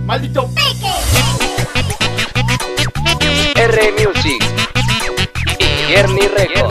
¡Maldito peque! R Music y Yerni Records.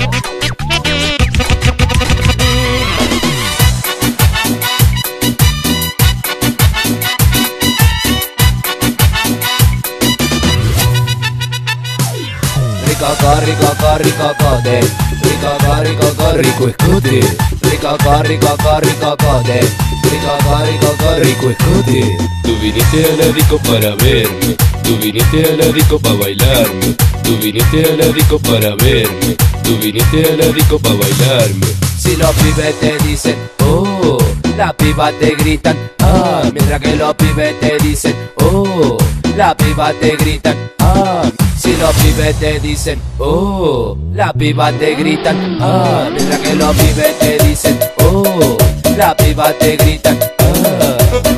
Ricocode, rico escote, ricocode, rico escote. Tú viniste a la disco para verme, tú viniste a la disco para bailarme, tú viniste a la disco para verme, tú viniste a la disco para bailarme. Si los pibes te dicen, oh, las pibas te gritan, ah, mientras que los pibes te dicen, oh, las pibas te gritan, ah. Si los pibes te dicen, oh, las pibas te gritan, ah, mientras que los pibes te dicen, oh, las pibas te gritan, ah.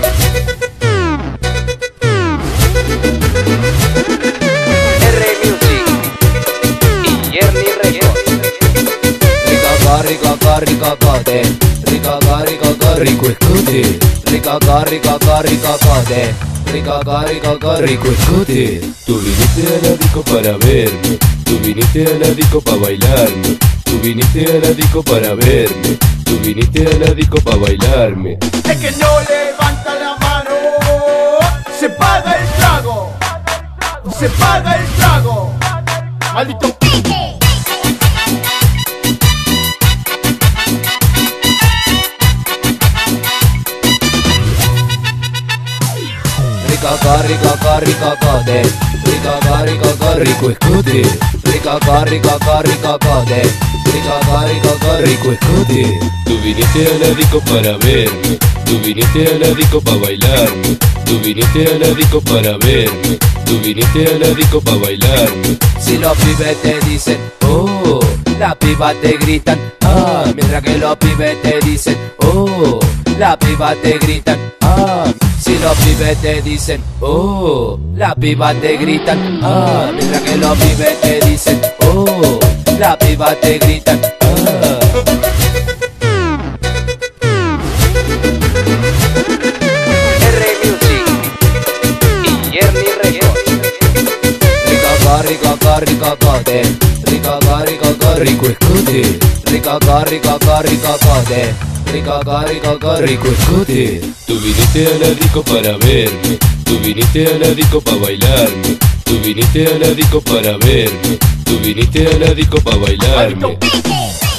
R Music y Yerni Records. Ricocode, rico escote, ricocode, rico escote. Tú viniste a la disco para verme, tú viniste a la disco para bailarme, tú viniste a la disco para verme, tú viniste a la disco para bailarme. El que no levanta la mano, se paga el trago. Se paga el trago. ¡Maldito peque! Ricocode, rico escote, ricocode, rico escote. Tú viniste a la disco para verme, tú viniste a la disco para bailarme, tú viniste a la disco para verme, tú viniste a la disco para bailarme. Si los pibes te dicen, oh, las pibas te gritan, ah, mientras que los pibes te dicen, oh, las pibas te gritan, ah. Si los pibes te dicen, oh, las pibas te gritan, ah, mientras que los pibes te dicen, oh, las pibas te gritan, ah. R Music y Yerni Records. Ricocode, rico escote, ricocode, rico escote. Tú viniste a la disco para verme, tú viniste a la disco para bailarme, tú viniste a la disco para verme, tú viniste a la disco para bailarme. ¡Maldito peque!